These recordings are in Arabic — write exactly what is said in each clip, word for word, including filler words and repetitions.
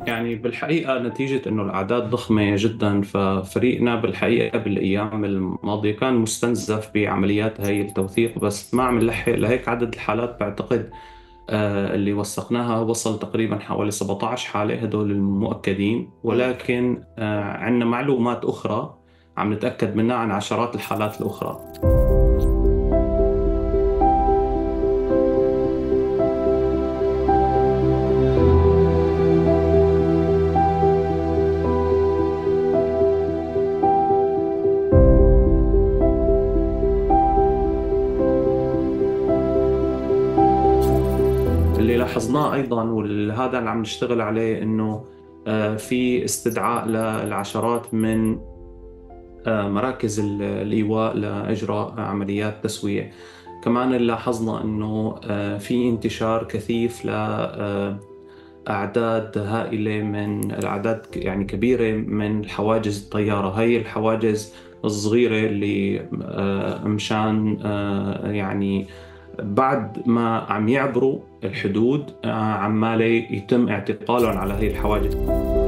يعني بالحقيقة نتيجة إنه الأعداد ضخمة جدا، ففريقنا بالحقيقة بالأيام الماضية كان مستنزف بعمليات هاي التوثيق، بس ما عم نلحق. لهيك عدد الحالات بعتقد آه، اللي وثقناها وصل تقريبا حوالي سبعة عشر حالة، هدول المؤكدين، مم. ولكن آه، عندنا معلومات أخرى عم نتأكد منها عن عشرات الحالات الأخرى. اللي لاحظناه أيضا، وهذا اللي عم نشتغل عليه، إنه آه، في استدعاء للعشرات من آه، مراكز ال- الإيواء لإجراء عمليات تسوية. كمان اللي لاحظنا أنه آه، في انتشار كثيف لأعداد هائلة من الأعداد، ك- يعني كبيرة من حواجز الطيارة. هي الحواجز الصغيرة اللي آه، مشان آه، يعني بعد ما عم يعبروا الحدود آه، عمالة يتم اعتقالهم على هي الحواجز.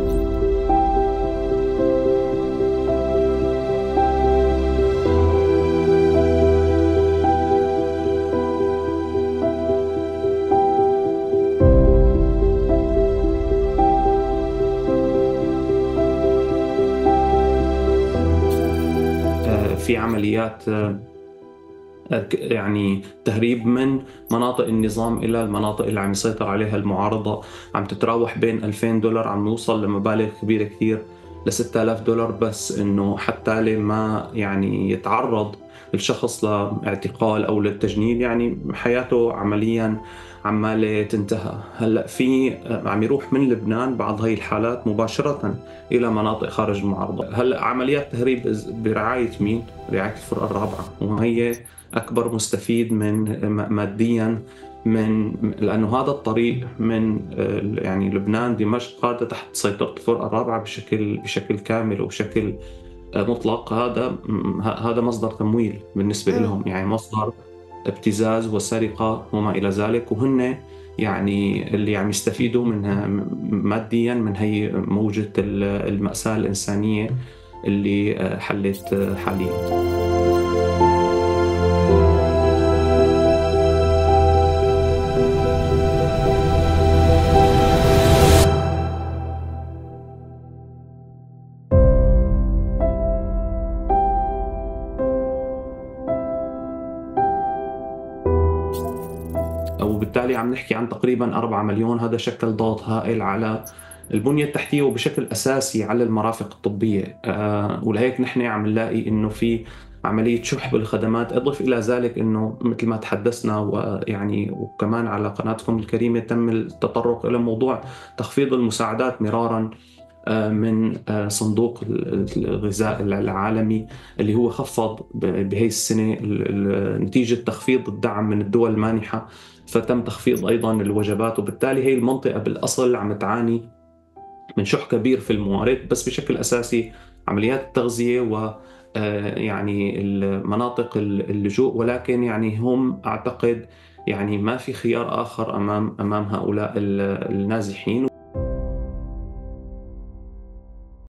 آه، في عمليات آه، يعني تهريب من مناطق النظام إلى المناطق اللي عم يسيطر عليها المعارضة، عم تتراوح بين ألفين دولار، عم نوصل لمبالغ كبيرة كثير ل ستة آلاف دولار، بس إنه حتى لما يعني يتعرض الشخص لاعتقال أو للتجنيد، يعني حياته عمليا عمالة تنتهى. هلأ في عم يروح من لبنان بعض هاي الحالات مباشرة إلى مناطق خارج المعارضة. هلأ عمليات تهريب برعاية مين؟ رعاية الفرقة الرابعة، وهي أكبر مستفيد من ماديا، من لأنه هذا الطريق من آه، يعني لبنان دمشق هذا تحت سيطرة الفرقة الرابعة بشكل بشكل كامل وبشكل آه، مطلق. هذا م- ه- هذا مصدر تمويل بالنسبة مم. لهم، يعني مصدر ابتزاز وسرقة وما إلى ذلك، وهن يعني اللي عم يستفيدوا منها ماديا من هي موجة ال- المأساة الإنسانية اللي آه، حلت آه، حاليا. وبالتالي عم نحكي عن تقريبا أربعة مليون. هذا شكل ضغط هائل على البنية التحتية وبشكل أساسي على المرافق الطبية. آه، ولهيك نحن عم نلاقي إنه في عملية شح بالخدمات. أضف إلى ذلك إنه مثل ما تحدثنا، ويعني وكمان على قناتكم الكريمة تم التطرق إلى موضوع تخفيض المساعدات مرارا آه، من آه، صندوق الغذاء العالمي، اللي هو خفض ب- بهي السنة ال- ال- نتيجة تخفيض الدعم من الدول المانحة، فتم تخفيض أيضا الوجبات. وبالتالي هي المنطقة بالأصل عم تعاني من شح كبير في الموارد، بس بشكل أساسي عمليات التغذية و آه، يعني المناطق اللجوء. ولكن يعني هم أعتقد يعني ما في خيار آخر أمام أمام هؤلاء النازحين.